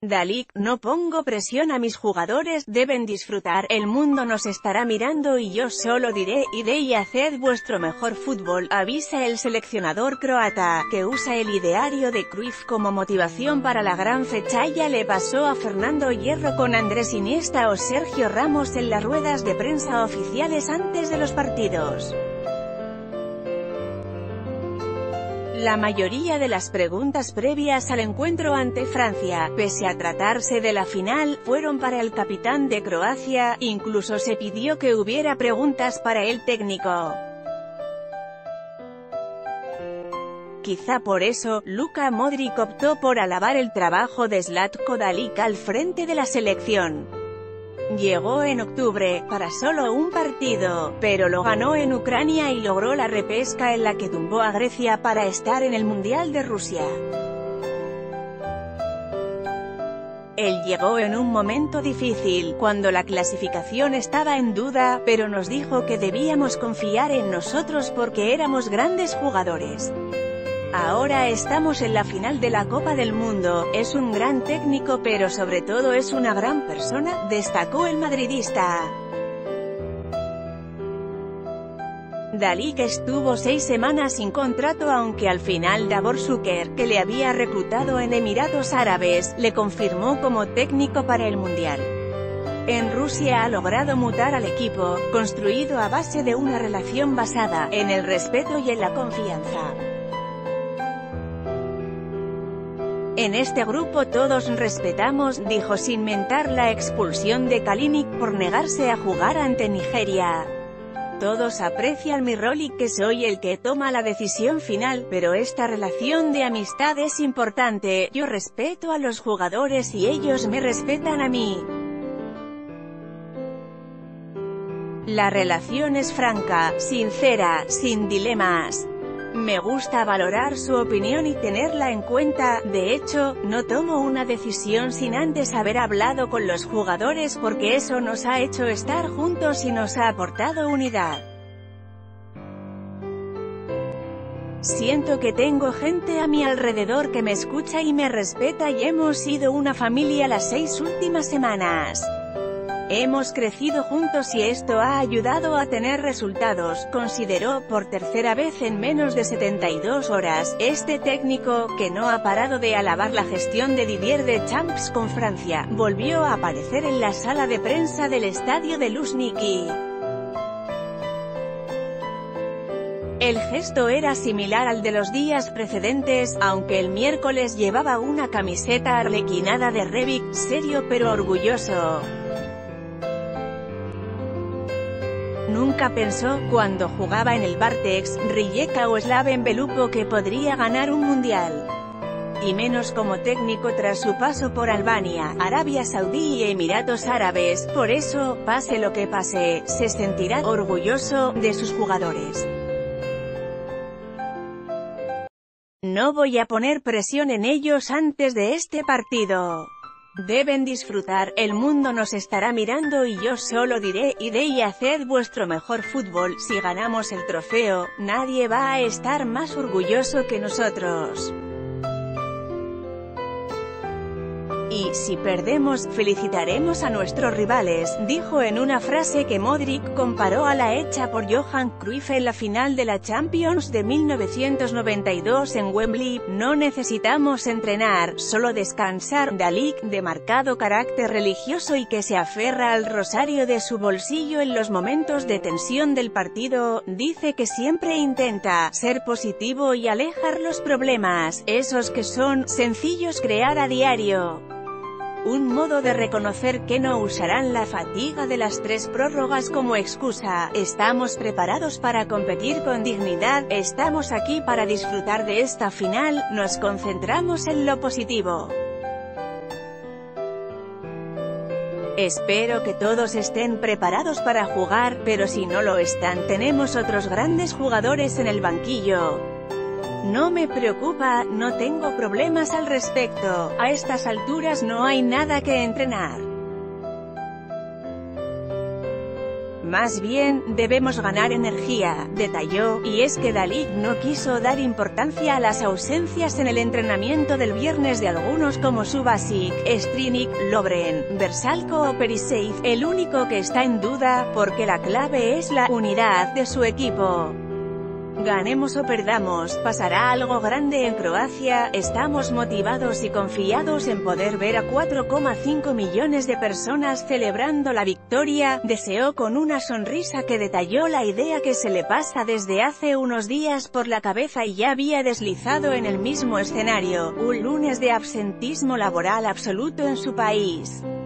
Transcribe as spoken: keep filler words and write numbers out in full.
Dalic, no pongo presión a mis jugadores, deben disfrutar, el mundo nos estará mirando y yo solo diré, id y haced vuestro mejor fútbol, avisa el seleccionador croata, que usa el ideario de Cruyff como motivación para la gran fecha. Ya le pasó a Fernando Hierro con Andrés Iniesta o Sergio Ramos en las ruedas de prensa oficiales antes de los partidos. La mayoría de las preguntas previas al encuentro ante Francia, pese a tratarse de la final, fueron para el capitán de Croacia, incluso se pidió que hubiera preguntas para el técnico. Quizá por eso, Luka Modric optó por alabar el trabajo de Zlatko Dalic al frente de la selección. Llegó en octubre, para solo un partido, pero lo ganó en Ucrania y logró la repesca en la que tumbó a Grecia para estar en el Mundial de Rusia. Él llegó en un momento difícil, cuando la clasificación estaba en duda, pero nos dijo que debíamos confiar en nosotros porque éramos grandes jugadores. Ahora estamos en la final de la Copa del Mundo, es un gran técnico pero sobre todo es una gran persona, destacó el madridista. Dalic estuvo seis semanas sin contrato aunque al final Davor Šuker, que le había reclutado en Emiratos Árabes, le confirmó como técnico para el Mundial. En Rusia ha logrado mutar al equipo, construido a base de una relación basada en el respeto y en la confianza. En este grupo todos respetamos, dijo sin mentar la expulsión de Kalinic por negarse a jugar ante Nigeria. Todos aprecian mi rol y que soy el que toma la decisión final, pero esta relación de amistad es importante, yo respeto a los jugadores y ellos me respetan a mí. La relación es franca, sincera, sin dilemas. Me gusta valorar su opinión y tenerla en cuenta, de hecho, no tomo una decisión sin antes haber hablado con los jugadores porque eso nos ha hecho estar juntos y nos ha aportado unidad. Siento que tengo gente a mi alrededor que me escucha y me respeta y hemos sido una familia las seis últimas semanas. Hemos crecido juntos y esto ha ayudado a tener resultados, consideró, por tercera vez en menos de setenta y dos horas, este técnico, que no ha parado de alabar la gestión de Didier Deschamps con Francia, volvió a aparecer en la sala de prensa del estadio de Luzhniki. El gesto era similar al de los días precedentes, aunque el miércoles llevaba una camiseta arlequinada de Rebic, serio pero orgulloso. Nunca pensó, cuando jugaba en el Bartex, Rijeka o Slaven Belupo que podría ganar un mundial. Y menos como técnico tras su paso por Albania, Arabia Saudí y Emiratos Árabes, por eso, pase lo que pase, se sentirá orgulloso de sus jugadores. No voy a poner presión en ellos antes de este partido. Deben disfrutar, el mundo nos estará mirando y yo solo diré, id y haced vuestro mejor fútbol, si ganamos el trofeo, nadie va a estar más orgulloso que nosotros. Y, si perdemos, felicitaremos a nuestros rivales, dijo en una frase que Modric comparó a la hecha por Johan Cruyff en la final de la Champions de mil novecientos noventa y dos en Wembley. No necesitamos entrenar, solo descansar. Dalic, de marcado carácter religioso y que se aferra al rosario de su bolsillo en los momentos de tensión del partido, dice que siempre intenta ser positivo y alejar los problemas, esos que son sencillos crear a diario. Un modo de reconocer que no usarán la fatiga de las tres prórrogas como excusa. Estamos preparados para competir con dignidad, estamos aquí para disfrutar de esta final, nos concentramos en lo positivo. Espero que todos estén preparados para jugar, pero si no lo están tenemos otros grandes jugadores en el banquillo. No me preocupa, no tengo problemas al respecto, a estas alturas no hay nada que entrenar. Más bien, debemos ganar energía, detalló, y es que Dalic no quiso dar importancia a las ausencias en el entrenamiento del viernes de algunos como Subasic, Strinic, Lovren, Versalco o Periseid. El único que está en duda, porque la clave es la unidad de su equipo. Ganemos o perdamos, pasará algo grande en Croacia, estamos motivados y confiados en poder ver a cuatro coma cinco millones de personas celebrando la victoria, deseó con una sonrisa que detalló la idea que se le pasa desde hace unos días por la cabeza y ya había deslizado en el mismo escenario, un lunes de absentismo laboral absoluto en su país.